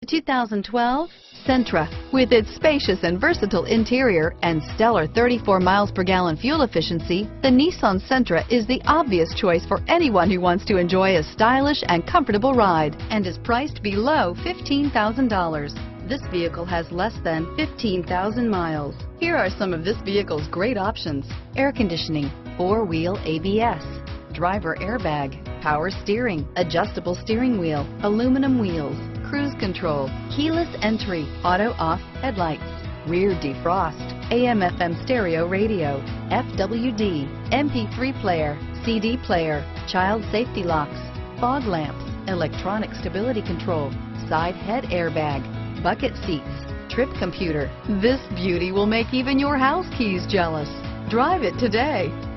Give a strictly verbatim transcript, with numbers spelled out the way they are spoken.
two thousand twelve Sentra. With its spacious and versatile interior and stellar thirty-four miles per gallon fuel efficiency, the Nissan Sentra is the obvious choice for anyone who wants to enjoy a stylish and comfortable ride and is priced below fifteen thousand dollars. This vehicle has less than fifteen thousand miles. Here are some of this vehicle's great options: air conditioning, four-wheel A B S, driver airbag, power steering, adjustable steering wheel, aluminum wheels, cruise control, keyless entry, auto-off headlights, rear defrost, A M F M stereo radio, F W D, M P three player, C D player, child safety locks, fog lamps, electronic stability control, side head airbag, bucket seats, trip computer. This beauty will make even your house keys jealous. Drive it today.